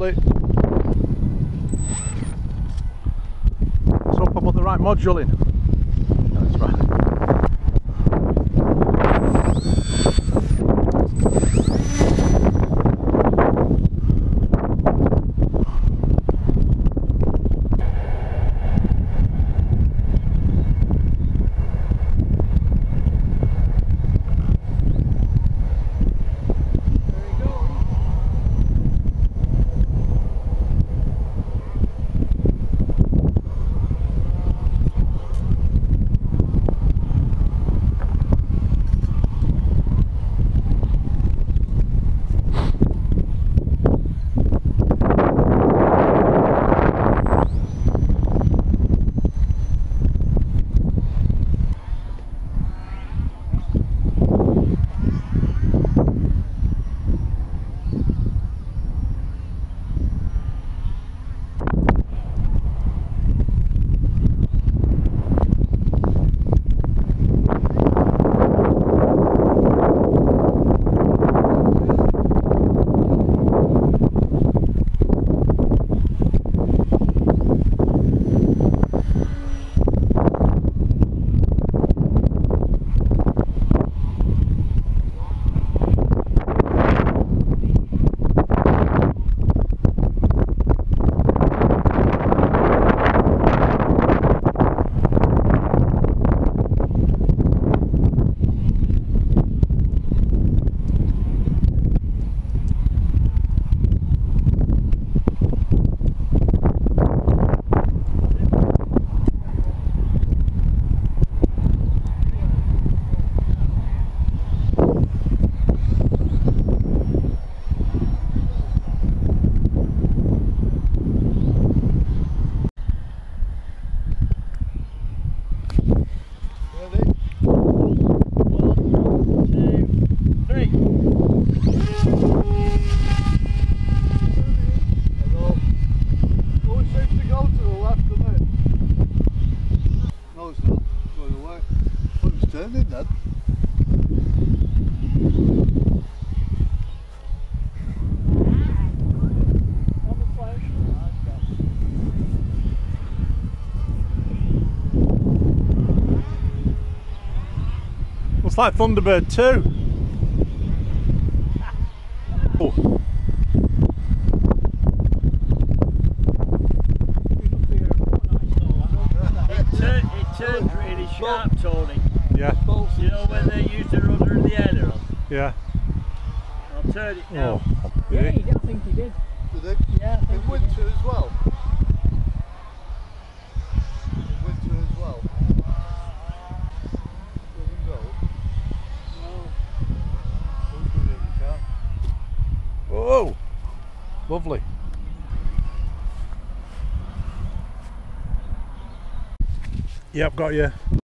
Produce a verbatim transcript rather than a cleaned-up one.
Lovely. Let's hope I put the right module in. That's right. Turning then. Looks like Thunderbird two. Oh. It, turn, it turns really sharp, Tony. Yeah. You know when they use the rudder and the aileron? Yeah. I'll turn it now. Oh. Yeah, he did, I think he did. Did it? Yeah, I think In winter as well. In winter as well. Doesn't go. No. Don't do it if you can. Oh. Lovely. Yep, got you.